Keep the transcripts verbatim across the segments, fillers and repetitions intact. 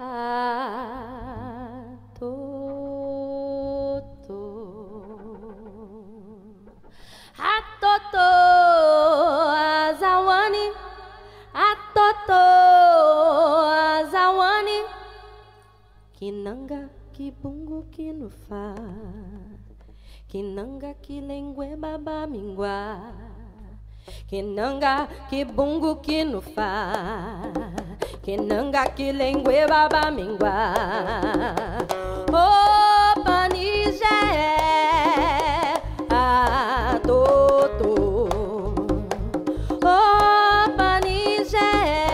Atoto azawani, atoto azawani, kinanga kibungu kinufa, kinanga kilengwe baba mingwa, kinanga kibungu kinufa, kinanga kilengwe baba mingwa. Oh panije atoto, oh panije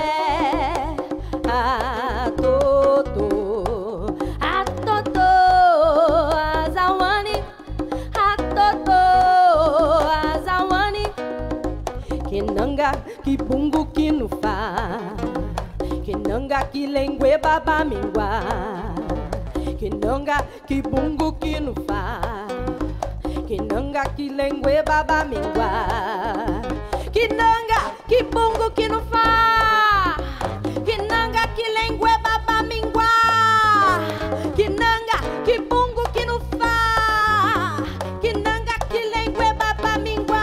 atoto, atoto azawani, atoto azawani, kinanga kibungu kinufa, kinanga kilengwe baba mingwa, kinanga kibungu kinufa, kinanga kilengwe baba mingwa, kinanga kibungu kinufa, kinanga kilengwe baba mingwa, kinanga kibungu kinufa, kinanga kilengwe baba mingwa.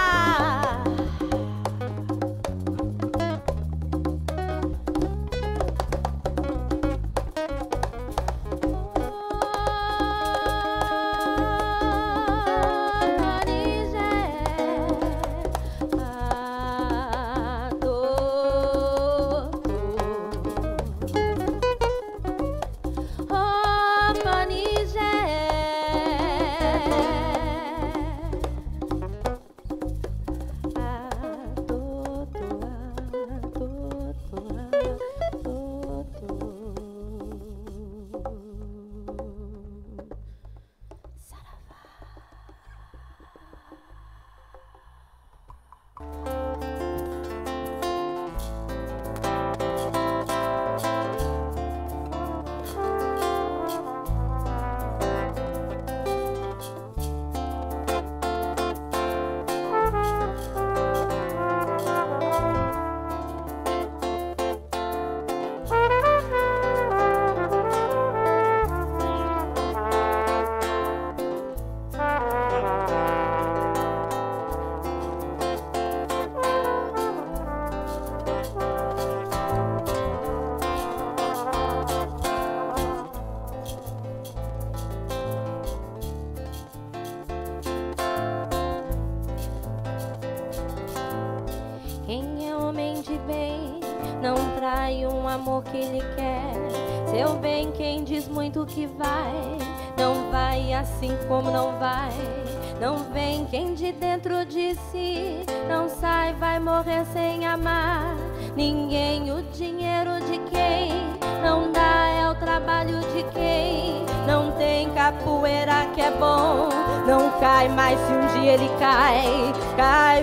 Quem é homem de bem não trai um amor que ele quer. Seu bem, quem diz muito que vai, não vai assim como não vai. Não vem quem de dentro de si não sai, vai morrer sem amar ninguém. O dinheiro de quem não dá é o trabalho de quem não tem. Capoeira que é bom não cai, mas se um dia ele cai, cai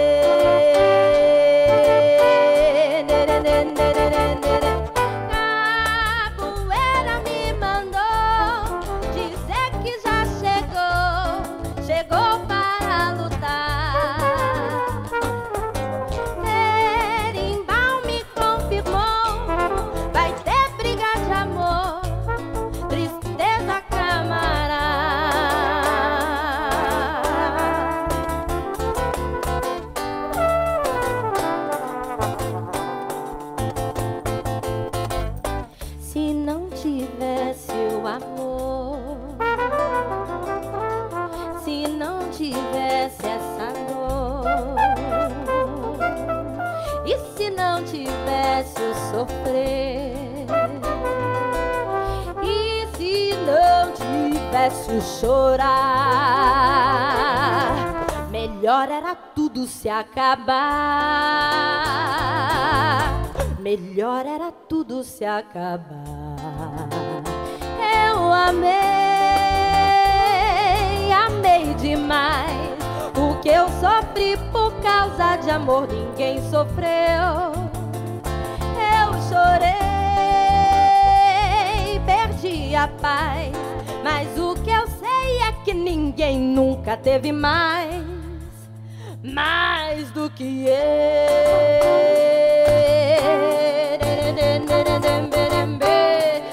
bem. Capoeira me mandou dizer que já chegou, chegou para lutar. Berimbau me confirmou, vai ter briga de amor, tristeza camará. Se não tivesse o amor, se não tivesse essa dor, e se não tivesse o sofrer, e se não tivesse o chorar, melhor era tudo se acabar. Melhor era tudo se acabar. Eu amei, amei demais. O que eu sofri por causa de amor ninguém sofreu. Eu chorei, perdi a paz, mas o que eu sei é que ninguém nunca teve mais, mais do que eu.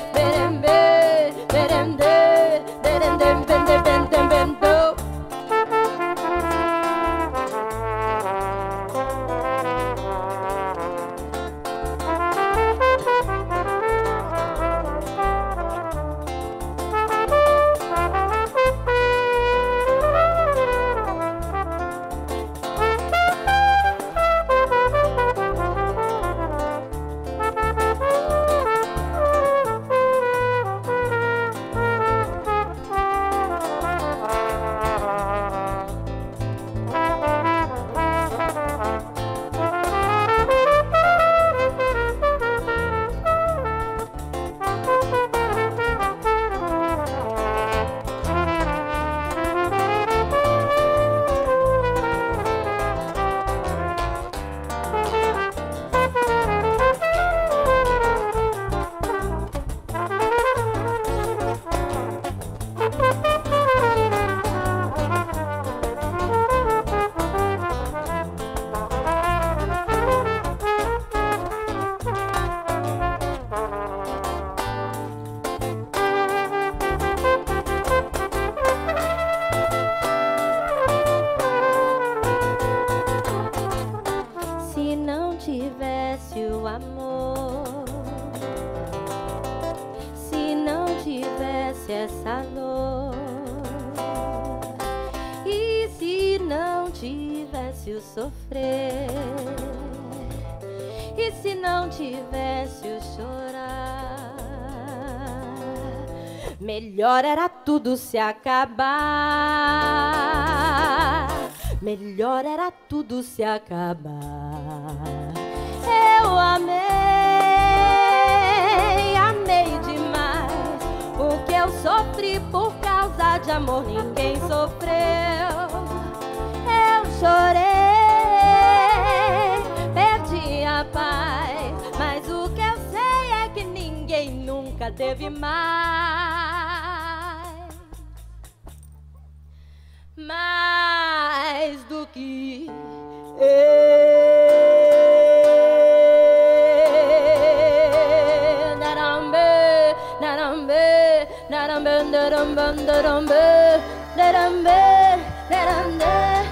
tivesse essa dor? E se não tivesse o sofrer? E se não tivesse o chorar? Melhor era tudo se acabar. Melhor era tudo se acabar. Eu amei, amei demais. O que eu sofri por causa de amor ninguém sofreu. Eu chorei, perdi a paz, mas o que eu sei é que ninguém nunca teve mais. Mais do que eu. Narambe, narambe, narambe, narambe, narambe, narambe, narambe.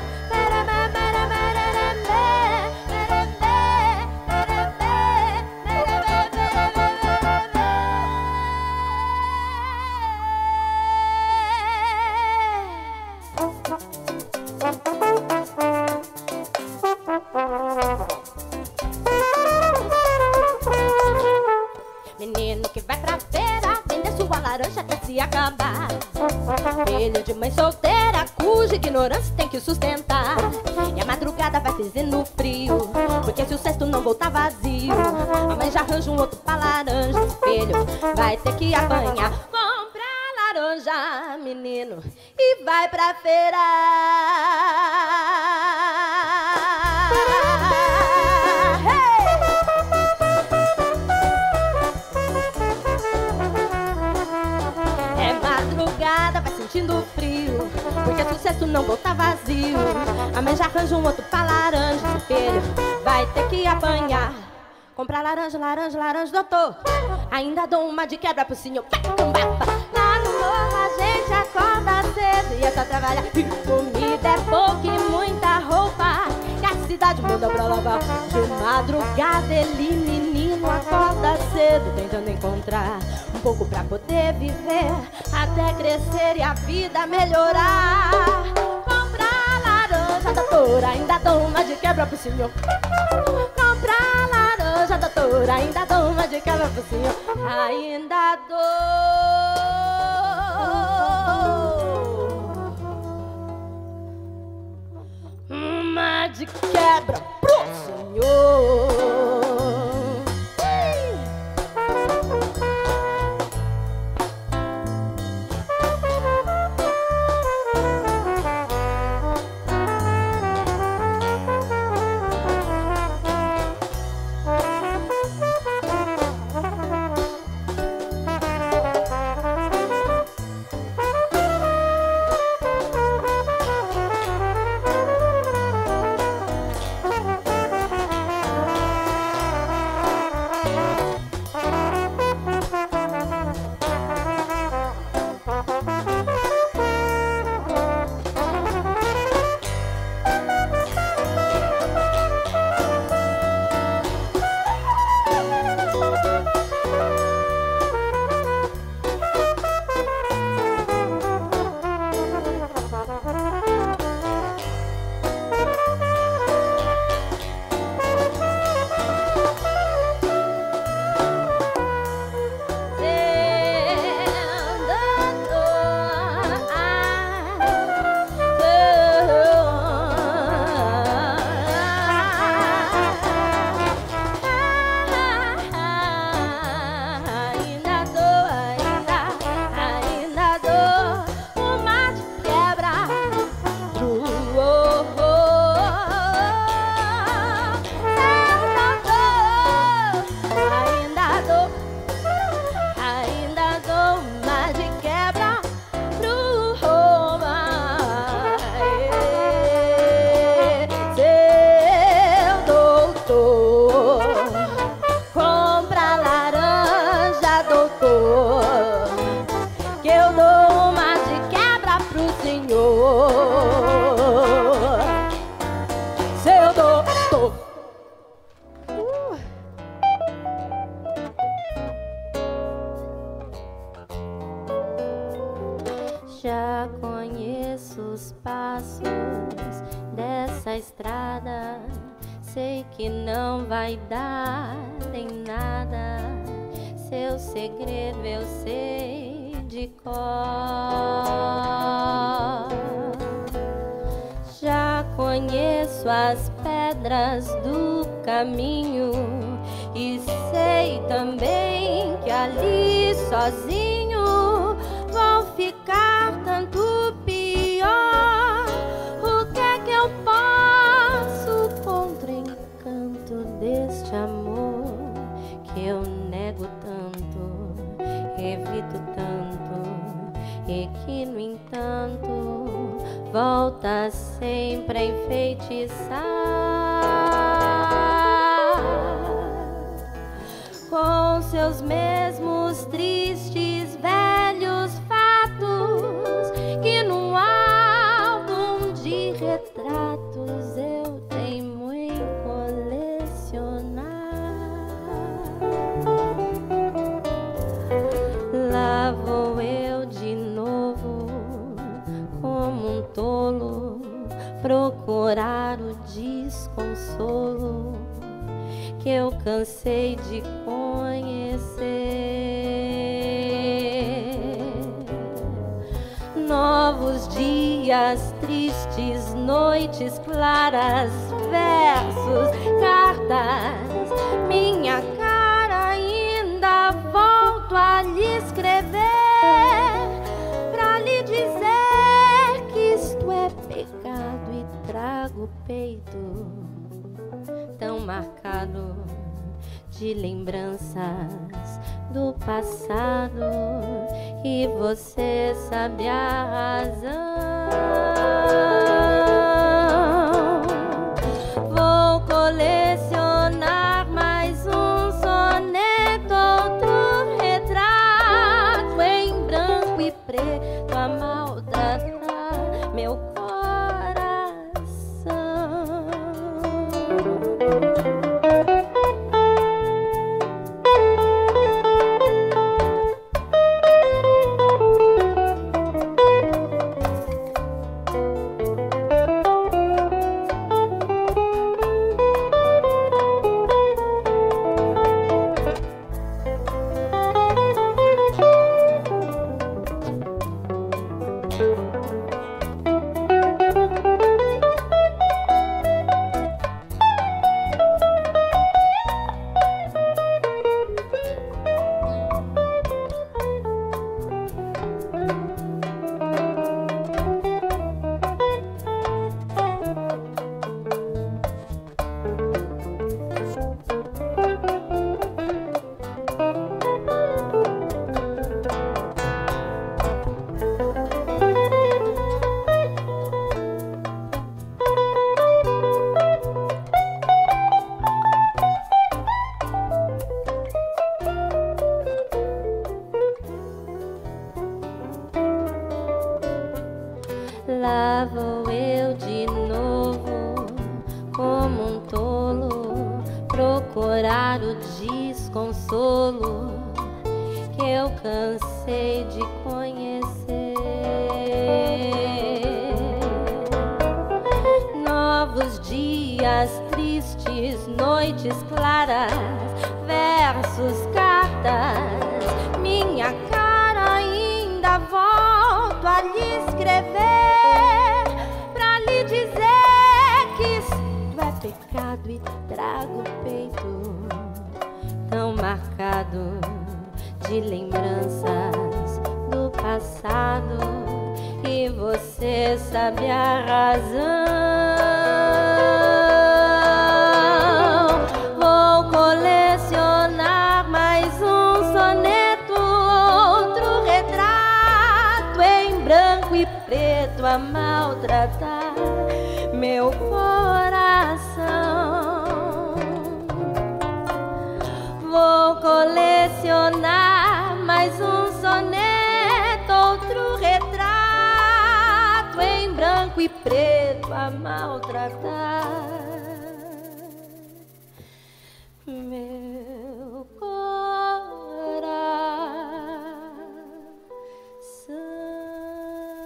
Menino que vai pra feira vender sua laranja até se acabar. Filho de mãe solteira cuja ignorância tem que sustentar. E a madrugada vai fazendo frio, porque se o cesto não voltar vazio, a mãe já arranja um outro pra laranja. Esse filho vai ter que apanhar. Compra laranja, menino, e vai pra feira. Sentindo frio, porque se o cesto não voltar vazio, a mãe já arranja um outro pra laranja. Esse filho vai ter que apanhar. Comprar laranja, laranja, laranja, doutor. Ainda dou uma de quebra pro senhor. Lá no morro a gente acorda cedo e é só trabalhar. Comida é pouco e muita roupa, e a cidade muda pra lavar. De madrugada ele, menino, acorda cedo, tentando encontrar um pouco pra poder viver, até crescer e a vida melhorar. Comprar laranja, doutora, ainda dou uma de quebra pro senhor. Comprar laranja, doutora, ainda dou uma de quebra pro senhor. Ainda dou uma de quebra pro senhor. Já conheço os passos dessa estrada, sei que não vai dar em nada. Seu segredo eu sei de cor. Já conheço as pedras do caminho e sei também que ali sozinho vou ficar tanto pior. O que é que eu posso contra o encanto deste amor que eu nego tanto, evito tanto e que no entanto volta sempre a enfeitiçar com seus mesmos tristes velhos fatos que num álbum de retratos eu teimo em colecionar. Lá vou eu de novo como um tolo procurar o desconsolo que eu cansei de conhecer. Novos dias tristes, noites claras, versos, cartas, minha cara ainda volto a lhe escrever pra lhe dizer que isto é pecado e trago o peito tão marcado de lembranças do passado e você sabe a razão. Vou colecionar mais um soneto, outro retrato em branco e preto a maltratar meu coração. Lá vou eu de novo, como um tolo, procurar o desconsolo que eu cansei de conhecer. Novos dias tristes, noites claras, versos, cartas, minha cara ainda volto a lhe escrever pra lhe dizer que isto é pecado e trago o peito tão marcado de lembranças do passado e você sabe a razão. Vou colecionar mais um soneto, outro retrato em branco e preto a maltratar meu coração. Vou colecionar mais um soneto, outro retrato em branco e preto a maltratar meu coração.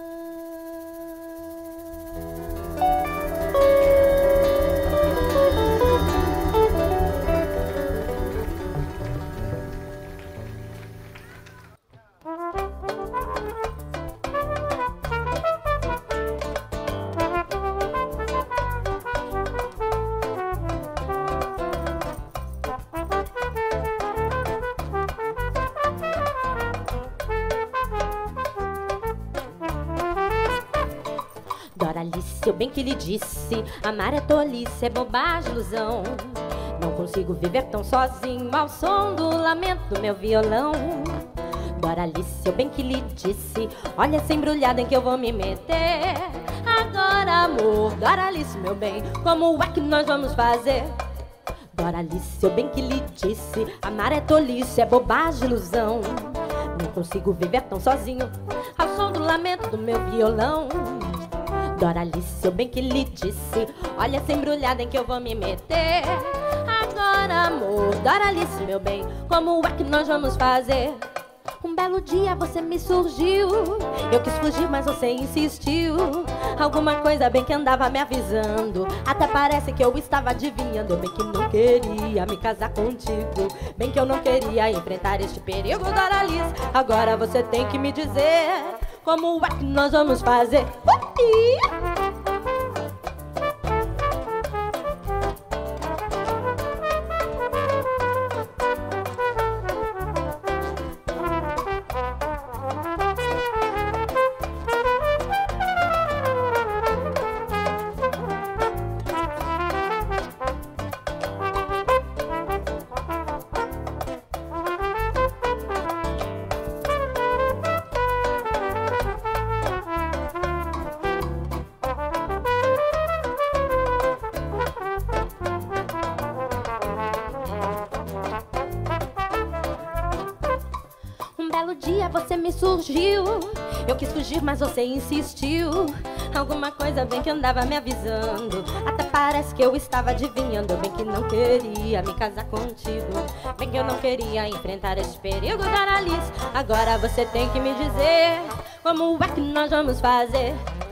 Doralice, eu bem que lhe disse, amar é tolice, é bobagem, ilusão. Não consigo viver tão sozinho ao som do lamento do meu violão. Doralice, eu bem que lhe disse, olha essa embrulhada em que eu vou me meter. Agora, amor, Doralice, meu bem, como é que nós vamos fazer? Doralice, eu bem que lhe disse, amar é tolice, é bobagem, ilusão. Não consigo viver tão sozinho ao som do lamento do meu violão. Doralice, eu bem que lhe disse, olha essa embrulhada em que eu vou me meter. Agora, amor, Doralice, meu bem, como é que nós vamos fazer? Um belo dia você me surgiu, eu quis fugir, mas você insistiu. Alguma coisa bem que andava me avisando, até parece que eu estava adivinhando. Bem que não queria me casar contigo, bem que eu não queria enfrentar este perigo, Doralice. Agora você tem que me dizer, como é que nós vamos fazer? Um belo dia você me surgiu, eu quis fugir, mas você insistiu. Alguma coisa bem que andava me avisando, até parece que eu estava adivinhando. Bem que não queria me casar contigo, bem que eu não queria enfrentar este perigo, Doralice. Agora você tem que me dizer, como é que nós vamos fazer?